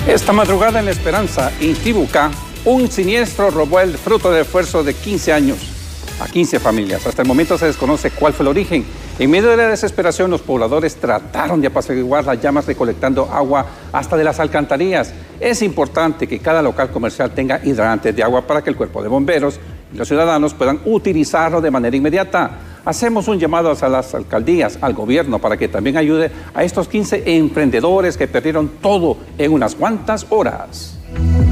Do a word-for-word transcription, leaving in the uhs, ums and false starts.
Esta madrugada en La Esperanza, Intibucá, un siniestro robó el fruto del esfuerzo de quince años a quince familias. Hasta el momento se desconoce cuál fue el origen. En medio de la desesperación, los pobladores trataron de apaciguar las llamas recolectando agua hasta de las alcantarillas. Es importante que cada local comercial tenga hidrantes de agua para que el cuerpo de bomberos y los ciudadanos puedan utilizarlo de manera inmediata. Hacemos un llamado a las alcaldías, al gobierno, para que también ayude a estos quince emprendedores que perdieron todo en unas cuantas horas.